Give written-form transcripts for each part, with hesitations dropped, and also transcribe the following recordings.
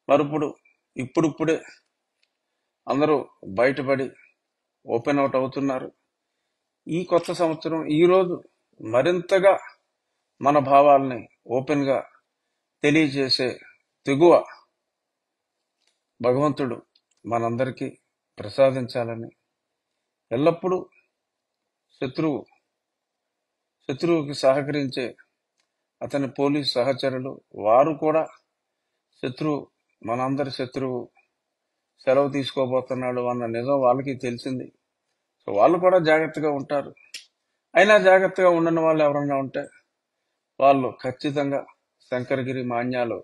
మరిప్పుడు ఇప్పుడిప్పుడే అందరూ బయటపడి ఓపెన్ అవుట్ అవుతున్నారు. ఈ కొత్త సంవత్సరం ఈరోజు మరింతగా మన భావాల్ని ఓపెన్గా తెలియజేసే తెగువ భగవంతుడు మనందరికీ ప్రసాదించాలని, ఎల్లప్పుడూ శత్రువుకి సహకరించే అతని పోలీసు సహచరులు వారు కూడా మనందరి శత్రువు సెలవు తీసుకోబోతున్నాడు అన్న నిజం వాళ్ళకి తెలిసింది. సో వాళ్ళు కూడా జాగ్రత్తగా ఉంటారు. అయినా జాగ్రత్తగా ఉండని వాళ్ళు ఎవరన్నా ఉంటే వాళ్ళు ఖచ్చితంగా శంకరగిరి మాన్యాలు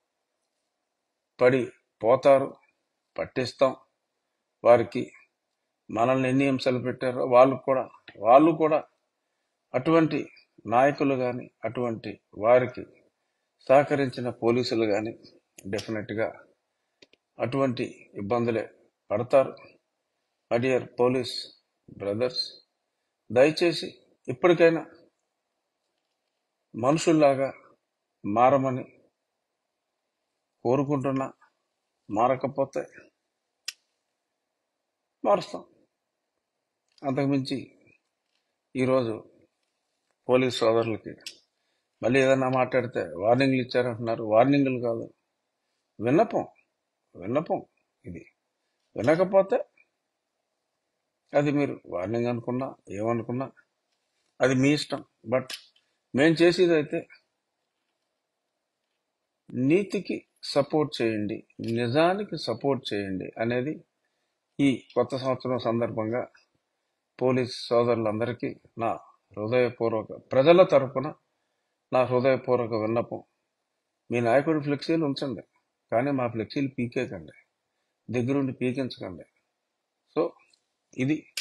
పడి పోతారు. పట్టిస్తాం. వారికి మనల్ని ఎన్ని హింసలు పెట్టారో వాళ్ళు కూడా అటువంటి నాయకులు కానీ, అటువంటి వారికి సహకరించిన పోలీసులు కానీ డెఫినెట్గా అటువంటి ఇబ్బందులే పడతారు. మై డియర్ పోలీస్ బ్రదర్స్, దయచేసి ఇప్పటికైనా మనుషుల్లాగా మారమని కోరుకుంటున్నా. మారకపోతే మారుస్తాం. అంతకుమించి ఈరోజు పోలీస్ సోదరులకి మళ్ళీ ఏదన్నా మాట్లాడితే వార్నింగ్లు ఇచ్చారంటున్నారు. వార్నింగ్లు కాదు, విన్నపం ఇది. వినకపోతే అది మీరు వార్నింగ్ అనుకున్నా ఏమనుకున్నా అది మీ ఇష్టం. బట్ మేం చేసేది అయితే నీతికి సపోర్ట్ చేయండి, నిజానికి సపోర్ట్ చేయండి అనేది ఈ కొత్త సంవత్సరం సందర్భంగా పోలీస్ సోదరులందరికీ నా ప్రజల తరపున నా హృదయపూర్వక విన్నపం. మీ నాయకుడి ఫ్లెక్సీలు ఉంచండి, కానీ మా ఫ్లెక్సీలు పీకేకండి, దగ్గరుండి పీకించకండి. సో ఇది